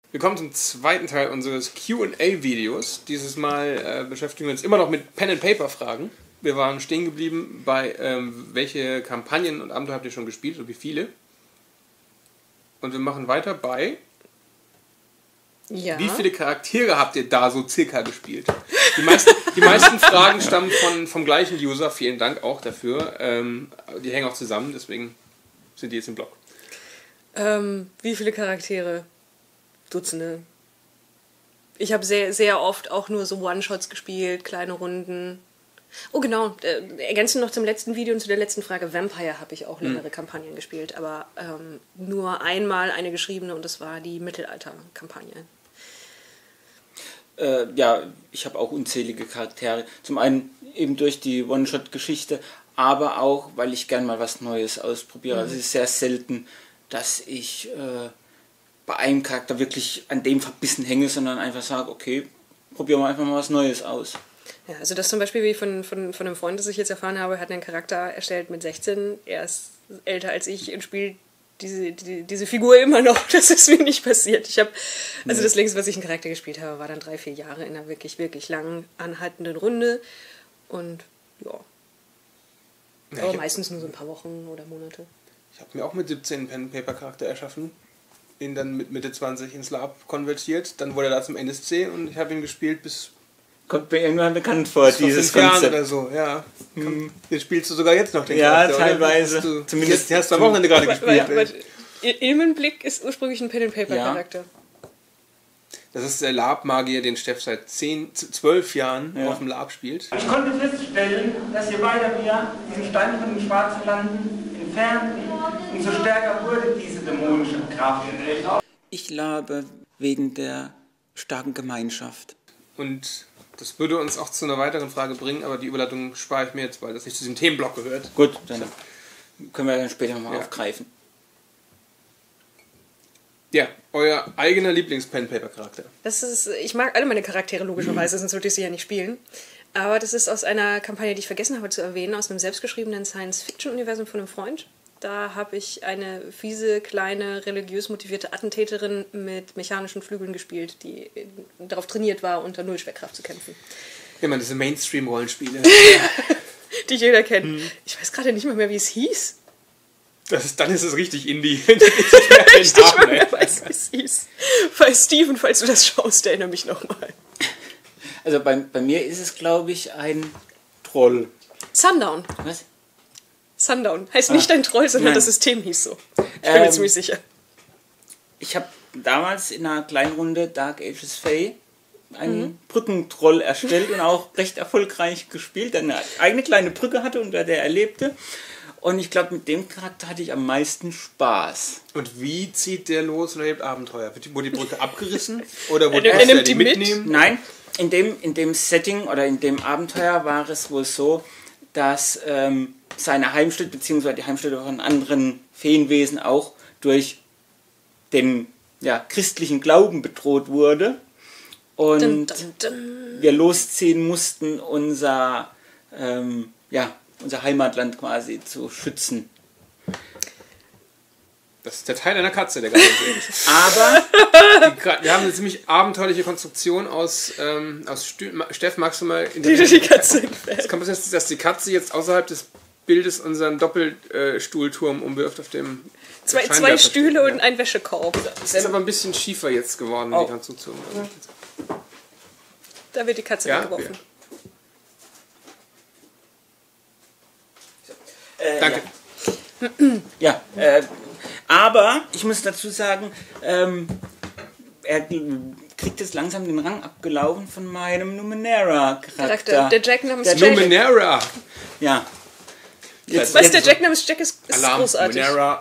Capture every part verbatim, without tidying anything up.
Wir kommen zum zweiten Teil unseres Q and A-Videos. Dieses Mal äh, beschäftigen wir uns immer noch mit Pen-and-Paper-Fragen. Wir waren stehen geblieben bei, ähm, welche Kampagnen und Abenteuer habt ihr schon gespielt und wie viele? Und wir machen weiter bei... Ja. Wie viele Charaktere habt ihr da so circa gespielt? Die meisten, die meisten Fragen stammen von, vom gleichen User. Vielen Dank auch dafür. Ähm, die hängen auch zusammen, deswegen sind die jetzt im Blog. Ähm, wie viele Charaktere? Dutzende. Ich habe sehr, sehr oft auch nur so One-Shots gespielt, kleine Runden. Oh genau, äh, ergänzend noch zum letzten Video und zu der letzten Frage. Vampire habe ich auch längere hm. Kampagnen gespielt, aber ähm, nur einmal eine geschriebene und das war die Mittelalter-Kampagne. Äh, ja, ich habe auch unzählige Charaktere. Zum einen eben durch die One-Shot-Geschichte, aber auch, weil ich gern mal was Neues ausprobiere. Mhm. Also es ist sehr selten, dass ich äh, bei einem Charakter wirklich an dem verbissen hänge, sondern einfach sage, okay, probieren wir einfach mal was Neues aus. Ja, also das zum Beispiel wie von, von, von einem Freund, das ich jetzt erfahren habe, hat einen Charakter erstellt mit sechzehn. Er ist älter als ich und spielt diese, die, diese Figur immer noch. Das ist mir nicht passiert. Ich habe, also nee. Das längste, was ich einen Charakter gespielt habe, war dann drei, vier Jahre in einer wirklich, wirklich lang anhaltenden Runde. Und ja. ja Aber meistens nur so ein paar Wochen oder Monate. Ich habe mir auch mit siebzehn einen Pen-Paper-Charakter erschaffen. Ihn dann mit Mitte zwanzig ins Lab konvertiert. Dann wurde er da zum N S C und ich habe ihn gespielt bis... Kommt mir irgendwann bekannt vor, dieses Konzept. Oder so, ja. Hm. Den spielst du sogar jetzt noch, den Ja, Charakter, teilweise. Du, Zumindest. Die hast du am Wochenende gerade gespielt. Ilmenblick ist ursprünglich ein Pen-and-Paper-Charakter. Ja. Das ist der Lab-Magier, den Steff seit zehn, zwölf Jahren ja. auf dem Lab spielt. Ich konnte feststellen, dass je weiter wir in Stein von den Schwarzen Landen entfernten, umso stärker wurde diese dämonische Kraft. Ich labe wegen der starken Gemeinschaft. Und das würde uns auch zu einer weiteren Frage bringen, aber die Überleitung spare ich mir jetzt, weil das nicht zu diesem Themenblock gehört. Gut, dann können wir dann später mal ja. aufgreifen. Ja, euer eigener Lieblings-Pen-Paper-Charakter. Das ist, ich mag alle meine Charaktere logischerweise, sonst würde ich sie ja nicht spielen. Aber das ist aus einer Kampagne, die ich vergessen habe zu erwähnen, aus einem selbstgeschriebenen Science-Fiction-Universum von einem Freund. Da habe ich eine fiese, kleine, religiös motivierte Attentäterin mit mechanischen Flügeln gespielt, die darauf trainiert war, unter Nullschwerkraft zu kämpfen. Ja, man, diese Mainstream-Rollenspiele. Die jeder kennt. Hm. Ich weiß gerade nicht mal mehr, wie es hieß. Das ist, dann ist es richtig Indie. Ich weiß, wie es hieß. Bei Steven, falls du das schaust, erinnere mich nochmal. Also bei, bei mir ist es, glaube ich, ein Troll. Sundown. Was? Sundown. Heißt nicht ah, ein Troll, sondern nein. Das System hieß so. Ich bin ähm, mir ziemlich sicher. Ich habe damals in einer kleinen Runde Dark Ages Fae einen mhm. Brückentroll erstellt und auch recht erfolgreich gespielt, der eine eigene kleine Brücke hatte, unter der er lebte. Und ich glaube, mit dem Charakter hatte ich am meisten Spaß. Und wie zieht der los und erlebt Abenteuer? Wurde die Brücke abgerissen? Oder wurde er, er nimmt die mitnehmen? Mit? Nein, in dem, in dem Setting oder in dem Abenteuer war es wohl so, dass ähm, seine Heimstätte bzw. die Heimstätte von anderen Feenwesen auch durch den ja, christlichen Glauben bedroht wurde. Und dun, dun, dun. wir losziehen mussten, unser, ähm, ja, unser Heimatland quasi zu schützen. Das ist der Teil einer Katze, der gerade ist. Aber die, wir haben eine ziemlich abenteuerliche Konstruktion aus, ähm, aus Stü Steff, magst du mal in die, die Katze Es kann passieren, dass die Katze jetzt außerhalb des Bildes unseren Doppelstuhlturm umwirft, auf dem zwei, zwei Stühle steht, und ja. ein Wäschekorb. Das ist aber ein bisschen schiefer jetzt geworden, oh. die Konstruktion. Ja. Da wird die Katze ja? weggeworfen. Ja. Äh, Danke. Ja, ja äh, aber ich muss dazu sagen, ähm, er kriegt jetzt langsam den Rang abgelaufen von meinem Numenera-Charakter. Der Jack namens der Jack. Numenera! Ja. Jetzt, Was, jetzt der Jack namens Jack ist, ist Alarm, großartig. Numenera.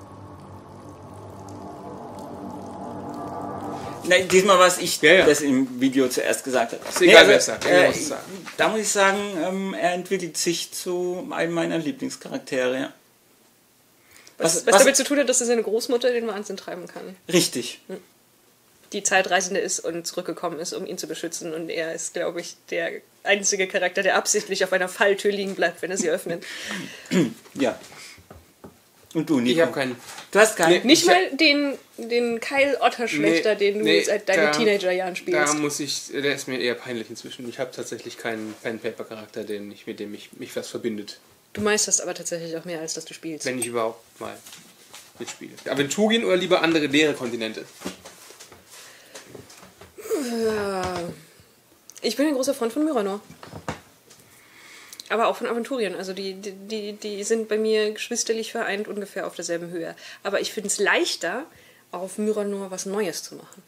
Nein, diesmal war es ich, ja, ja. das im Video zuerst gesagt habe. Ist egal, nee, also, wer es sagt. Äh, da muss ich sagen, ähm, er entwickelt sich zu einem meiner Lieblingscharaktere. Ja. Was, was, was damit zu tun hat, dass er seine Großmutter den Wahnsinn treiben kann. Richtig. Die Zeitreisende ist und zurückgekommen ist, um ihn zu beschützen. Und er ist, glaube ich, der einzige Charakter, der absichtlich auf einer Falltür liegen bleibt, wenn er sie öffnet. Ja. Und du, Nico? Ich habe keinen. Du hast keinen? Nee. Nicht Ich- mal den, den Kyle Otter-Schlechter, Nee, den du nee, seit deinen da- Teenagerjahren spielst. Da muss ich, der ist mir eher peinlich inzwischen. Ich habe tatsächlich keinen Pen-Paper-Charakter, den ich, mit dem ich, mich was verbindet. Du meisterst aber tatsächlich auch mehr, als dass du spielst. Wenn ich überhaupt mal mitspiele. Aventurien oder lieber andere leere Kontinente? Ja. Ich bin ein großer Freund von Myranor. Aber auch von Aventurien. Also die, die, die, die sind bei mir geschwisterlich vereint ungefähr auf derselben Höhe. Aber ich finde es leichter, auf Myranor was Neues zu machen.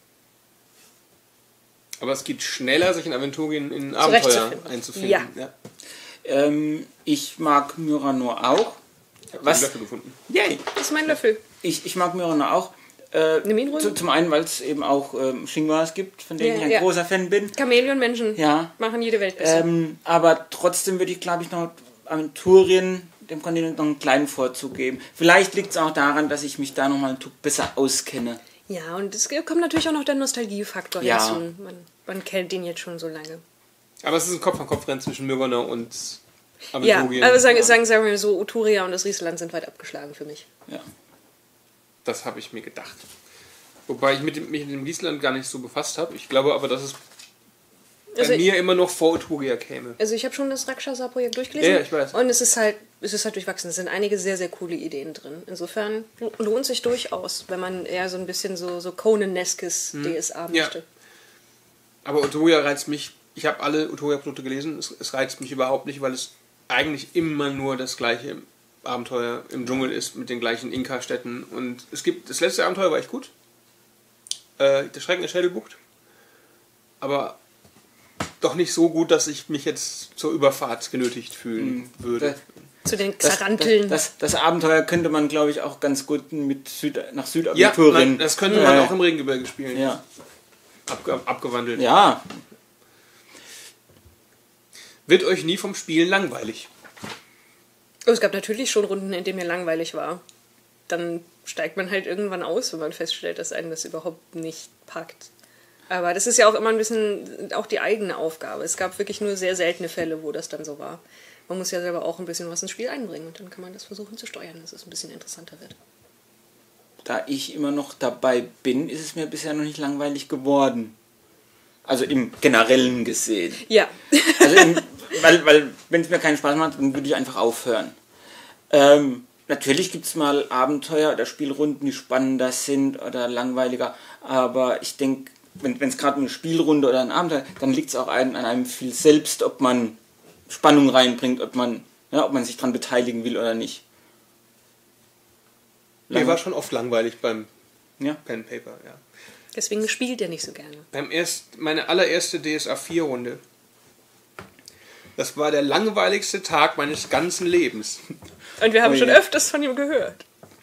Aber es geht schneller, sich in Aventurien in Abenteuer Zurechtzufinden. einzufinden. Ja. ja. Ähm, ich mag Myranor auch. Was? Was? Dafür gefunden. Yay! Das ist mein Löffel. Ich, ich mag Myranor auch. Äh, Nimm ihn ruhig. zu, zum einen, weil es eben auch ähm, Shinguas gibt, von denen Ja, ich ein ja. großer Fan bin. Chamäleon-Menschen Ja. machen jede Welt besser. Ähm, aber trotzdem würde ich, glaube ich, noch Aventurien dem Kontinent noch einen kleinen Vorzug geben. Vielleicht liegt es auch daran, dass ich mich da noch mal einen Tuck besser auskenne. Ja, und es kommt natürlich auch noch der Nostalgiefaktor Ja. hinzu. Man, man kennt den jetzt schon so lange. Aber es ist ein Kopf-an-Kopf-Rennen zwischen Myranor und Ja, Aventurien. aber sagen, sagen, sagen wir so, Uturia und das Riesland sind weit abgeschlagen für mich. Ja. Das habe ich mir gedacht. Wobei ich mit dem, mich mit dem Riesland gar nicht so befasst habe. Ich glaube aber, dass es bei Also- mir immer noch vor Uturia käme. Also ich habe schon das Rakshasa-Projekt durchgelesen. Ja, ja, ich weiß. Und es ist halt, es ist halt durchwachsen. Es sind einige sehr, sehr coole Ideen drin. Insofern lohnt sich durchaus, wenn man eher so ein bisschen so, so Conan-eskes D S A Hm. Ja. möchte. Aber Uturia reizt mich. Ich habe alle Uturia-Produkte gelesen. Es, es reizt mich überhaupt nicht, weil es eigentlich immer nur das gleiche Abenteuer im Dschungel ist mit den gleichen Inka-Städten. Und es gibt, das letzte Abenteuer war echt gut. Äh, der Schrecken der Schädelbucht. Aber doch nicht so gut, dass ich mich jetzt zur Überfahrt genötigt fühlen würde. Zu den Das, Xaranteln. das, das, das Abenteuer könnte man, glaube ich, auch ganz gut mit Süd, nach Ja, Südaventurien. man, das könnte man Äh, auch im Regengebirge spielen. Ja. Abge abgewandelt. Ja. Wird euch nie vom Spielen langweilig? Oh, es gab natürlich schon Runden, in denen mir langweilig war. Dann steigt man halt irgendwann aus, wenn man feststellt, dass einen das überhaupt nicht packt. Aber das ist ja auch immer ein bisschen auch die eigene Aufgabe. Es gab wirklich nur sehr seltene Fälle, wo das dann so war. Man muss ja selber auch ein bisschen was ins Spiel einbringen und dann kann man das versuchen zu steuern, dass es ein bisschen interessanter wird. Da ich immer noch dabei bin, ist es mir bisher noch nicht langweilig geworden. Also im Generellen gesehen. Ja. Also im, weil, weil wenn es mir keinen Spaß macht, dann würde ich einfach aufhören. Ähm, natürlich gibt es mal Abenteuer oder Spielrunden, die spannender sind oder langweiliger. Aber ich denke, wenn es gerade eine Spielrunde oder ein Abenteuer, dann liegt es auch ein, an einem viel selbst, ob man Spannung reinbringt, ob man, ja, ob man sich daran beteiligen will oder nicht. Mir war schon oft langweilig beim Ja. Pen Paper, ja. Deswegen spielt er nicht so gerne. Beim erst, meine allererste D S A vier Runde. Das war der langweiligste Tag meines ganzen Lebens. Und wir haben Oh schon je. öfters von ihm gehört.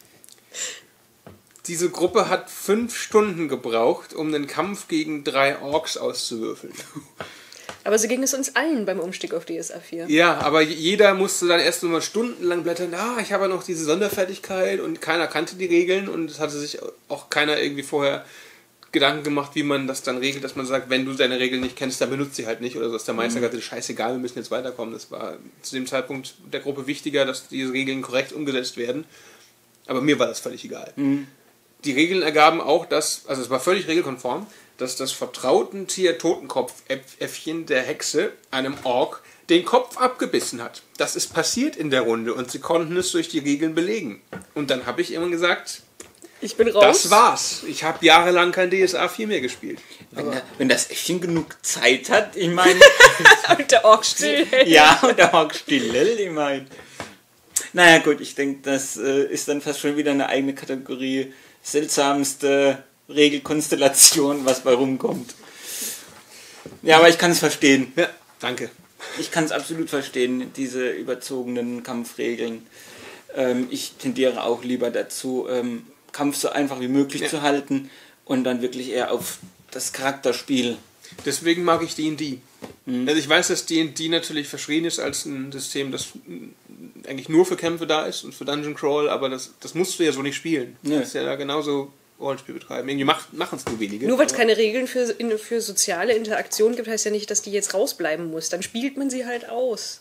Diese Gruppe hat fünf Stunden gebraucht, um einen Kampf gegen drei Orks auszuwürfeln. Aber so ging es uns allen beim Umstieg auf D S A vier. Ja, aber jeder musste dann erst mal stundenlang blättern. Ah, ich habe ja noch diese Sonderfertigkeit und keiner kannte die Regeln und es hatte sich auch keiner irgendwie vorher Gedanken gemacht, wie man das dann regelt, dass man sagt, wenn du deine Regeln nicht kennst, dann benutzt sie halt nicht oder so. Dass der Meister gesagt hat, scheißegal, wir müssen jetzt weiterkommen. Das war zu dem Zeitpunkt der Gruppe wichtiger, dass diese Regeln korrekt umgesetzt werden. Aber mir war das völlig egal. Mhm. Die Regeln ergaben auch, dass, also es war völlig regelkonform, dass das Vertrautentier Totenkopf-Äffchen der Hexe einem Ork den Kopf abgebissen hat. Das ist passiert in der Runde und sie konnten es durch die Regeln belegen. Und dann habe ich immer gesagt, Ich bin raus. das war's. Ich habe jahrelang kein D S A vier mehr gespielt. Wenn, da, wenn das Äffchen genug Zeit hat, ich meine, Und der Ork still. ja, und der Ork still, ich meine. Naja gut, ich denke, das äh, ist dann fast schon wieder eine eigene Kategorie. Seltsamste Regelkonstellation, was bei rumkommt. Ja, aber ich kann es verstehen. Ja, danke. Ich kann es absolut verstehen, diese überzogenen Kampfregeln. Ähm, ich tendiere auch lieber dazu, ähm, Kampf so einfach wie möglich Ja. zu halten und dann wirklich eher auf das Charakterspiel. Deswegen mag ich D und D. Mhm. Also ich weiß, dass D und D natürlich verschrien ist als ein System, das eigentlich nur für Kämpfe da ist und für Dungeon Crawl, aber das, das musst du ja so nicht spielen. Du Nö. kannst ja da genauso Rollenspiel betreiben. Irgendwie machen es nur wenige. Nur weil es keine Regeln für, in, für soziale Interaktion gibt, heißt ja nicht, dass die jetzt rausbleiben muss. Dann spielt man sie halt aus.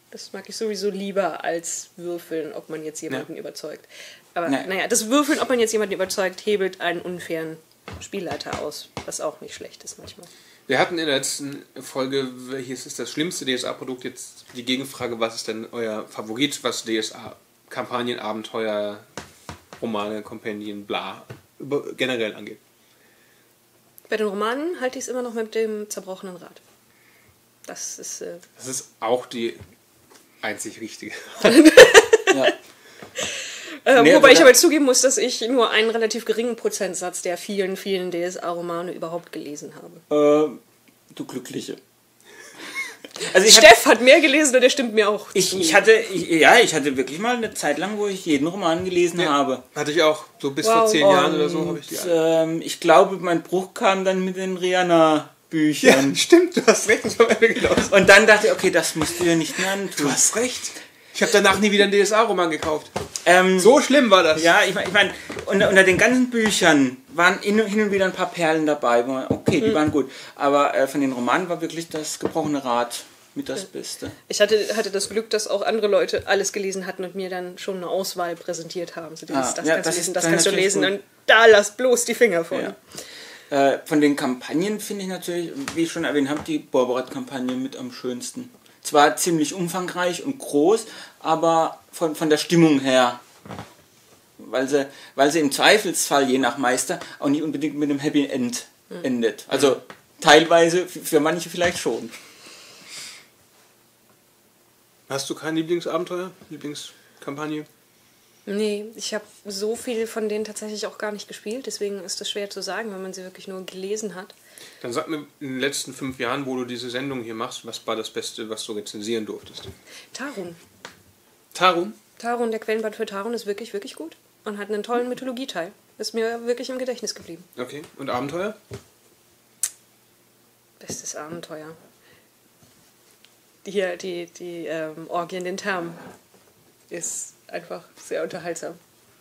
Das mag ich sowieso lieber als Würfeln, ob man jetzt jemanden Ja. überzeugt. Aber Nee. naja, das Würfeln, ob man jetzt jemanden überzeugt, hebelt einen unfairen Spielleiter aus, was auch nicht schlecht ist manchmal. Wir hatten in der letzten Folge, welches ist das schlimmste D S A-Produkt, jetzt die Gegenfrage, was ist denn euer Favorit, was D S A-Kampagnen, Abenteuer, Romane, Kompendien, bla, über, generell angeht. Bei den Romanen halte ich es immer noch mit dem zerbrochenen Rad. Das ist... Äh, Das ist auch die einzig richtige. Ja. äh, Nee, wobei aber ich da- aber zugeben muss, dass ich nur einen relativ geringen Prozentsatz der vielen, vielen D S A-Romane überhaupt gelesen habe. Äh, du Glückliche. Also ich Steff hat mehr gelesen und der stimmt mir auch Ich, zu. ich hatte, ich, ja, ich hatte wirklich mal eine Zeit lang, wo ich jeden Roman gelesen Ja. habe. Hatte ich auch, so bis Wow. vor zehn Jahren oder so habe ich die Und, alle. ähm, ich glaube, mein Bruch kam dann mit den Rihanna-Büchern. stimmt, du hast recht, das war mir genau so. Und dann dachte ich, okay, das musst du ja nicht mehr Du antun. hast recht. Ich habe danach nie wieder einen D S A-Roman gekauft. Ähm, So schlimm war das. Ja, ich meine, ich mein, unter, unter den ganzen Büchern waren hin hin und wieder ein paar Perlen dabei. Wo man, okay, die waren gut. Aber äh, von den Romanen war wirklich das gebrochene Rad mit das Beste. Ich hatte, hatte das Glück, dass auch andere Leute alles gelesen hatten und mir dann schon eine Auswahl präsentiert haben. So dieses, Ah, das ja, kannst das du lesen, ist das dann kannst du natürlich lesen gut. und da lass bloß die Finger von. Ja. Äh, von den Kampagnen finde ich natürlich, wie ich schon erwähnt habe, die Borberat-Kampagne mit am schönsten. Zwar ziemlich umfangreich und groß, aber von, von der Stimmung her. Weil sie, weil sie im Zweifelsfall, je nach Meister, auch nicht unbedingt mit einem Happy End endet. Also teilweise, f- für manche vielleicht schon. Hast du kein Lieblingsabenteuer? Lieblingskampagne? Nee, ich habe so viel von denen tatsächlich auch gar nicht gespielt, deswegen ist das schwer zu sagen, wenn man sie wirklich nur gelesen hat. Dann sag mir in den letzten fünf Jahren, wo du diese Sendung hier machst, was war das Beste, was du rezensieren durftest? Tarun. Tarum? Tarun, der Quellenband für Tarun ist wirklich, wirklich gut und hat einen tollen Mythologieteil. Ist mir wirklich im Gedächtnis geblieben. Okay. Und Abenteuer? Bestes Abenteuer. Die hier, die, die ähm, Orgie in den Thermen ist einfach sehr unterhaltsam.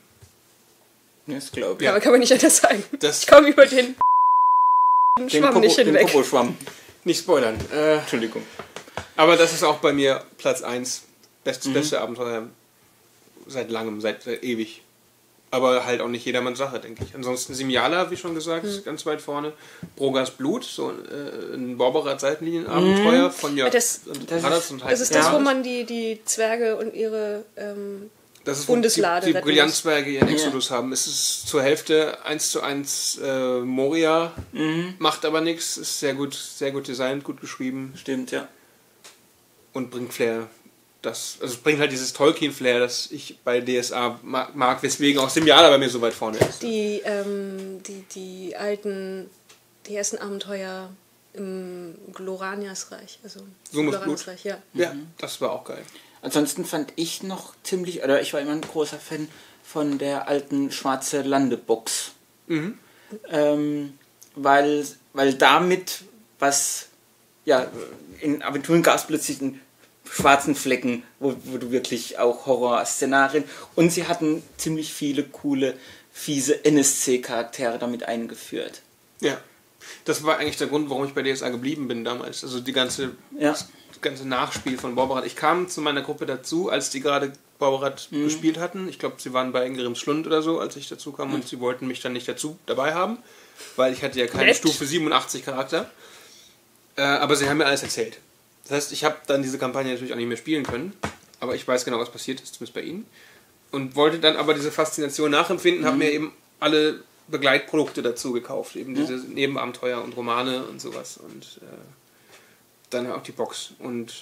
Das glaube ich. Ja. Aber kann man nicht anders sagen. Das- ich komme über den Den Schwamm Popo- nicht den hinweg. Popo-Schwamm. Nicht spoilern. Äh, Entschuldigung. aber das ist auch bei mir Platz eins. Bestes, Mhm. beste Abenteuer seit langem, seit, seit ewig. Aber halt auch nicht jedermanns Sache, denke ich. Ansonsten Simiala, wie schon gesagt, Mhm. ist ganz weit vorne. Brogas Blut, so äh, ein Borberat-Seitenlinien-Abenteuer von Jörg Das- und das Hannes ist- und Das ist Ja. das, wo man die, die Zwerge und ihre ähm, Das ist, wo Bundeslade die, die retten Brillanzberge ihren Exodus haben. Es ist zur Hälfte eins zu eins äh, Moria, macht aber nichts, ist sehr gut, sehr gut designt, gut geschrieben Stimmt, ja. und bringt Flair. Das, also es bringt halt dieses Tolkien-Flair, das ich bei D S A mag, mag weswegen auch Simiala bei mir so weit vorne ist. die, ähm, die, die alten, die ersten Abenteuer im Gloranias-Reich. Also Sumus Gloranias-Reich, ja. Ja, das war auch geil. Ansonsten fand ich noch ziemlich, oder ich war immer ein großer Fan von der alten Schwarze Landebox. Mhm. Ähm, weil, weil damit was, ja, in Aventuren gab es plötzlich einen schwarzen Flecken, wo, wo du wirklich auch Horrorszenarien, und sie hatten ziemlich viele coole, fiese N S C-Charaktere damit eingeführt. Ja, das war eigentlich der Grund, warum ich bei D S A geblieben bin damals. Also die ganze, Ja. das ganze Nachspiel von Borberat. Ich kam zu meiner Gruppe dazu, als die gerade Borberat Mhm. gespielt hatten. Ich glaube, sie waren bei Ingrims Schlund oder so, als ich dazu kam, Mhm. und sie wollten mich dann nicht dazu dabei haben, weil ich hatte ja keine Nett. Stufe siebenundachtzig Charakter. Äh, aber sie haben mir alles erzählt. Das heißt, ich habe dann diese Kampagne natürlich auch nicht mehr spielen können, aber ich weiß genau, was passiert ist, zumindest bei ihnen. Und wollte dann aber diese Faszination nachempfinden, habe mir eben alle Begleitprodukte dazu gekauft, eben diese Nebenabenteuer und Romane und sowas, und äh, dann auch die Box. Und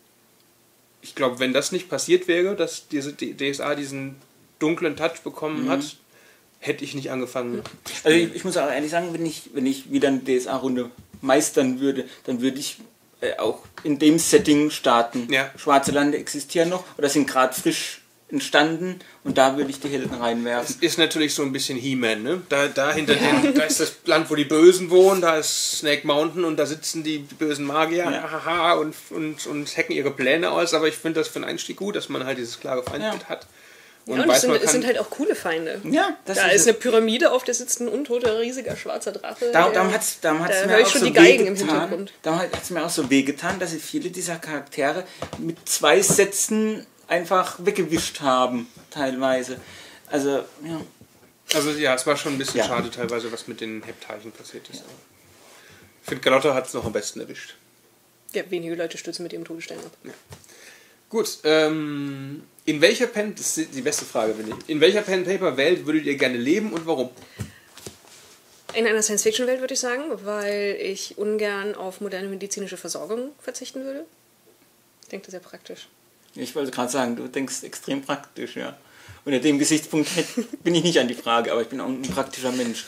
ich glaube, wenn das nicht passiert wäre, dass diese D S A diesen dunklen Touch bekommen hat, hätte ich nicht angefangen. Also ich, ich muss auch ehrlich sagen, wenn ich, wenn ich wieder eine D S A-Runde meistern würde, dann würde ich äh, auch in dem Setting starten. Ja. Schwarze Lande existieren noch oder sind gerade frisch entstanden, und da würde ich die Helden Es reinwerfen. ist natürlich so ein bisschen He-Man, ne? Da, da hinter den, da ist das Land, wo die Bösen wohnen, da ist Snake Mountain und da sitzen die bösen Magier, Ja. haha, und, und, und hacken ihre Pläne aus, aber ich finde das für einen Einstieg gut, dass man halt dieses klare Feindbild Ja. hat. Und, Ja, und weiß, es sind, man es kann, sind halt auch coole Feinde. Ja, das Da ist ist eine Pyramide, auf der sitzt ein untoter, riesiger, schwarzer Drache. Da, der- darum hat es darum hat's da mir höre ich auch schon so die Geigen im wehgetan. Hintergrund. Darum hat es mir auch so wehgetan, dass sie viele dieser Charaktere mit zwei Sätzen einfach weggewischt haben, teilweise. Also, ja. also ja, es war schon ein bisschen Ja. schade teilweise, was mit den Heptarchen passiert ist. Ich finde, Galotta hat es noch am besten erwischt. Ja, wenige Leute stürzen mit ihrem Todesstern ab. Gut, ähm, in welcher Pen, das ist die beste Frage, finde ich. In welcher Pen-Paper-Welt würdet ihr gerne leben und warum? In einer Science-Fiction-Welt würde ich sagen, weil ich ungern auf moderne medizinische Versorgung verzichten würde. Ich denke, das ist sehr praktisch. Ich wollte gerade sagen, du denkst extrem praktisch, ja. Unter dem Gesichtspunkt bin ich nicht an die Frage, aber ich bin auch ein praktischer Mensch.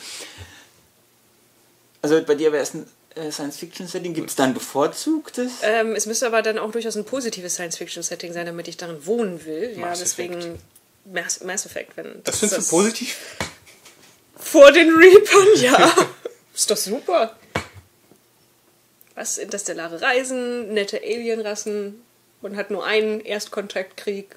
Also bei dir wäre es ein äh, Science-Fiction-Setting. Gibt es da ein bevorzugtes? Ähm, es müsste aber dann auch durchaus ein positives Science-Fiction-Setting sein, damit ich darin wohnen will. Ja, Mass deswegen Mass, Mass Effect. Wenn Das findest du positiv? Vor den Reapern, ja. Ist doch super. Was, interstellare Reisen, nette Alienrassen. Man hat nur einen Erstkontaktkrieg.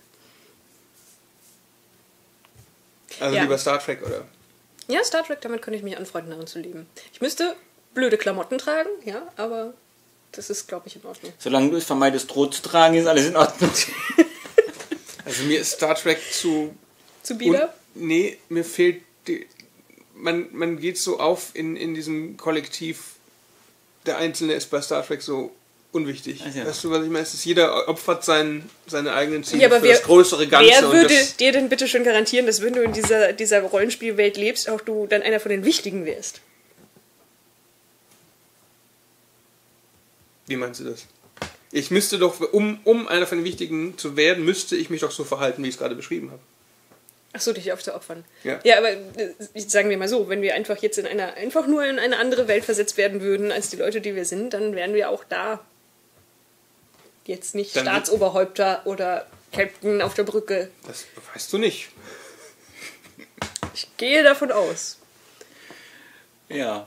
Also Ja. lieber Star Trek, oder? Ja, Star Trek, damit könnte ich mich anfreunden, darin zu leben. Ich müsste blöde Klamotten tragen, ja, aber das ist, glaube ich, in Ordnung. Solange du es vermeidest, rot zu tragen, ist alles in Ordnung. Also mir ist Star Trek zu... Zu bieder? Und, nee, mir fehlt... Die, man, man geht so auf in, in diesem Kollektiv. Der Einzelne ist bei Star Trek so unwichtig. Ach ja. Weißt du, was ich meine? Es ist, jeder opfert sein, seine eigenen Ziele Ja, aber für wer- das größere Ganze. Wer und würde das, dir denn bitte schon garantieren, dass wenn du in dieser, dieser Rollenspielwelt lebst, auch du dann einer von den Wichtigen wärst? wie meinst du das? Ich müsste doch, um, um einer von den Wichtigen zu werden, müsste ich mich doch so verhalten, wie ich es gerade beschrieben habe. Ach so, dich aufzuopfern. Ja. Ja, aber äh, sagen wir mal so, wenn wir einfach jetzt in einer, einfach nur in eine andere Welt versetzt werden würden, als die Leute, die wir sind, dann wären wir auch da. Jetzt nicht Dann- Staatsoberhäupter oder Captain auf der Brücke. Das weißt du nicht. Ich gehe davon aus. Ja.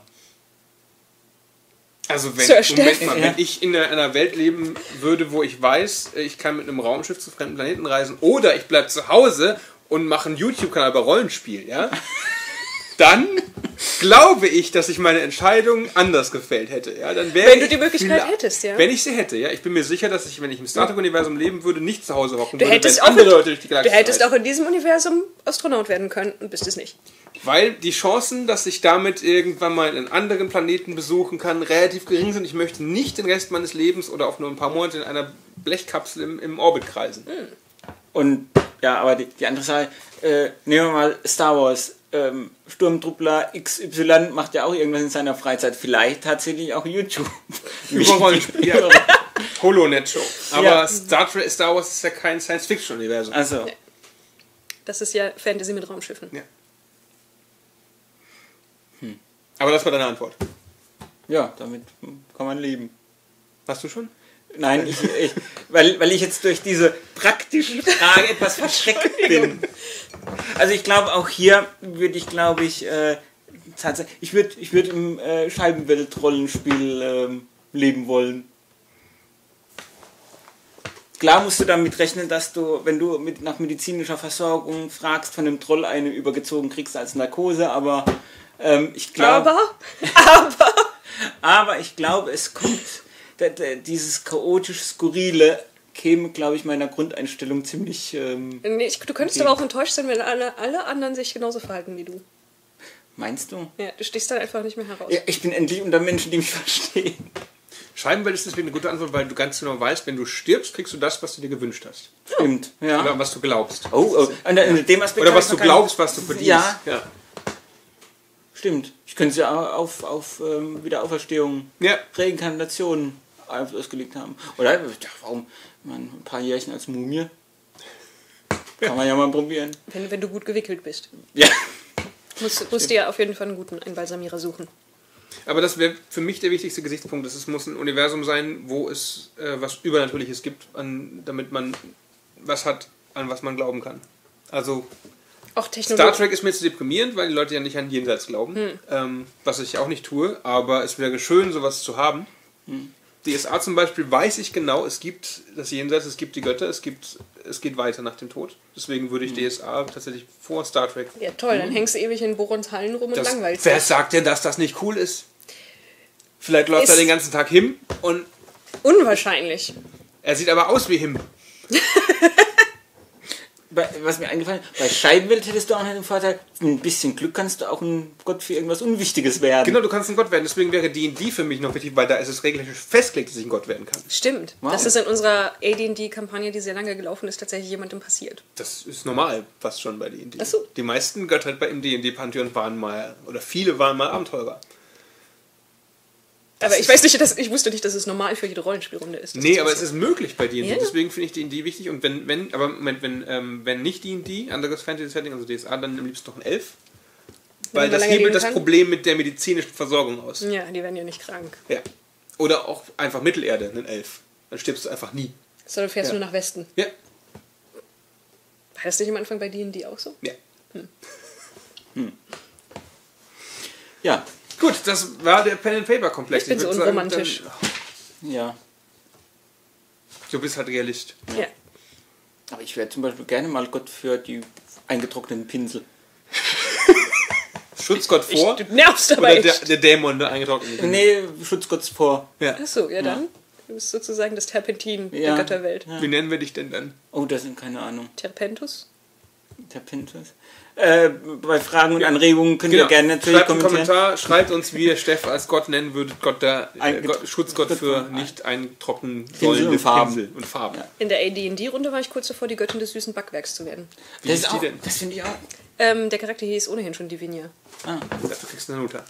Also wenn, Sir Steph. Moment mal, Ja. wenn ich in einer, einer Welt leben würde, wo ich weiß, ich kann mit einem Raumschiff zu fremden Planeten reisen oder ich bleibe zu Hause und mache einen YouTube-Kanal über Rollenspiel, ja, dann glaube ich, dass ich meine Entscheidung anders gefällt hätte. Ja, dann wäre Wenn du ich die Möglichkeit vielleicht- hättest, ja. Wenn ich sie hätte, ja. Ich bin mir sicher, dass ich, wenn ich im Star Trek-Universum leben würde, nicht zu Hause hocken Du würde, hättest, wenn auch, andere Leute durch die du Galaxie hättest reisen. auch in diesem Universum Astronaut werden können und bist es nicht. Weil die Chancen, dass ich damit irgendwann mal einen anderen Planeten besuchen kann, relativ gering sind. Ich möchte nicht den Rest meines Lebens oder auch nur ein paar Monate in einer Blechkapsel im, im Orbit kreisen. Und ja, aber die, die andere Sache, äh, nehmen wir mal Star Wars. Ähm, Sturmtruppler X Y macht ja auch irgendwas in seiner Freizeit. Vielleicht tatsächlich auch YouTube. Über Rollenspiel. Ja. Holonet-Show. Aber Ja. Star Trek, Star Wars ist ja kein Science-Fiction-Universum. Also, Das ist ja Fantasy mit Raumschiffen. Ja. Aber das war deine Antwort. ja, damit kann man leben. Hast du schon? Nein, ich, ich, weil, weil ich jetzt durch diese praktische Frage etwas verschreckt bin. Also ich glaube, auch hier würde ich, glaube ich, äh, tatsächlich, ich würde ich würd im äh, Scheibenwelt-Rollenspiel ähm, leben wollen. Klar musst du damit rechnen, dass du, wenn du mit, nach medizinischer Versorgung fragst, von einem Troll eine übergezogen kriegst als Narkose, aber ähm, ich glaube... Aber, aber, Aber ich glaube, es kommt, d- d- dieses chaotisch Skurrile käme, glaube ich, meiner Grundeinstellung ziemlich... Ähm, nee, ich, du könntest Okay. aber auch enttäuscht sein, wenn alle, alle anderen sich genauso verhalten wie du. meinst du? Ja, du stichst dann einfach nicht mehr heraus. Ja, ich bin endlich unter Menschen, die mich verstehen. Scheibenwelt ist deswegen eine gute Antwort, weil du ganz genau weißt, wenn du stirbst, kriegst du das, was du dir gewünscht hast. Stimmt, ja. Oder was du glaubst. Oh, oh. Und in dem Aspekt Oder habe was ich du noch keine- glaubst, was du verdienst. Ja, Ja. stimmt. Ich könnte es ja auf, auf ähm, Wiederauferstehung, Ja. Reinkarnation ausgelegt haben. Oder, ja, warum? Man, ein paar Jährchen als Mumie. Kann man ja mal probieren. Wenn, wenn du gut gewickelt bist. Ja. Musst, musst dir auf jeden Fall einen guten Einbalsamierer suchen. Aber das wäre für mich der wichtigste Gesichtspunkt. Es muss ein Universum sein, wo es äh, was Übernatürliches gibt, an, damit man was hat, an was man glauben kann. Also Auch Technologie. Star Trek ist mir zu deprimierend, weil die Leute ja nicht an Jenseits glauben. Hm. Ähm, was ich auch nicht tue, aber es wäre schön, sowas zu haben. Hm. D S A zum Beispiel weiß ich genau, es gibt das Jenseits, es gibt die Götter, es gibt, es geht weiter nach dem Tod. Deswegen würde ich D S A tatsächlich vor Star Trek. Ja toll, dann hängst du ewig in Borons Hallen rum und Das, langweilst wer dich. sagt denn, dass das nicht cool ist? Vielleicht läuft Ist- er den ganzen Tag Him und Unwahrscheinlich. er sieht aber aus wie Him. Bei, was mir eingefallen ist, bei Scheibenwelt hättest du auch noch den Vorteil, mit ein bisschen Glück kannst du auch ein Gott für irgendwas Unwichtiges werden. Genau, du kannst ein Gott werden. Deswegen wäre D und D für mich noch wichtig, weil da ist es regelrecht festgelegt, dass ich ein Gott werden kann. Stimmt. Wow. Das ist in unserer A D und D-Kampagne, die sehr lange gelaufen ist, tatsächlich jemandem passiert. Das ist normal, fast schon bei D und D. Ach so. Die meisten Götter bei im D und D-Pantheon waren mal, oder viele waren mal Abenteurer. Aber ich weiß nicht, dass, ich wusste nicht, dass es normal für jede Rollenspielrunde ist. dass Nee, das aber es passiert. ist möglich bei D und D. Ja. Deswegen finde ich D und D wichtig. Und wenn, wenn, aber Moment, wenn, ähm, wenn nicht D und D, anderes Fantasy-Setting, also D S A, dann am liebsten doch ein Elf. Weil man das lange hebelt leben das kann. Problem mit der medizinischen Versorgung aus. Ja, die werden ja nicht krank. Ja. Oder auch einfach Mittelerde, ein Elf. Dann stirbst du einfach nie. So, du fährst Ja. nur nach Westen. Ja. War das nicht am Anfang bei D und D auch so? Ja. Ja, Gut, das war der Pen-and-Paper-Komplex. Ich bin so würd sagen, unromantisch. dann- ja. Du bist halt Realist. Ja. Aber ich wäre zum Beispiel gerne mal Gott für die eingetrockneten Pinsel. Schutzgott vor? Ich, du nervst dabei oder der, echt. der Dämon, der eingetrocknet ist? Nee, Schutzgott vor. Ja. Achso, ja dann. Du bist sozusagen das Terpentin Ja. der Götterwelt. Wie nennen wir dich denn dann? Oh, das sind keine Ahnung. Terpentus? Der Pinterest. Äh, bei Fragen und Anregungen könnt ihr gerne natürlich Schreibt einen kommentieren. Kommentar, schreibt uns, wie ihr Steff als Gott nennen würdet. Gott der äh, Ein- Gott, Schutzgott für ein- nicht eintrocknen Pinsel sollende und Farben. Pinsel und Farben. Ja. In der A D und D-Runde war ich kurz davor, die Göttin des süßen Backwerks zu werden. Wie Das, ist ist die auch, denn? das finde ich auch. Ähm, der Charakter hieß ohnehin schon Divinia. Ah. Dafür kriegst du eine Note.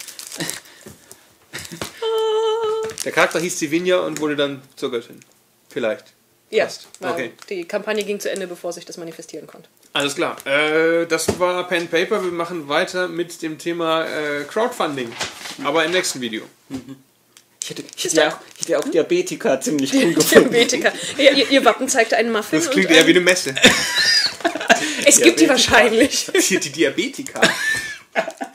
Der Charakter hieß Sivinia und wurde dann zur Göttin. Vielleicht. Ja, Passt. weil Okay. die Kampagne ging zu Ende, bevor sich das manifestieren konnte. Alles klar. Äh, das war Pen Paper. Wir machen weiter mit dem Thema äh, Crowdfunding. Aber im nächsten Video. Ich hätte, ich hätte, ja auch, ich hätte ja auch Diabetiker ziemlich cool gefunden. Diabetiker. Ja, ihr, ihr Wappen zeigte einen Muffin. Das klingt und, eher ähm, wie eine Messe. Es gibt die wahrscheinlich. Die Diabetiker.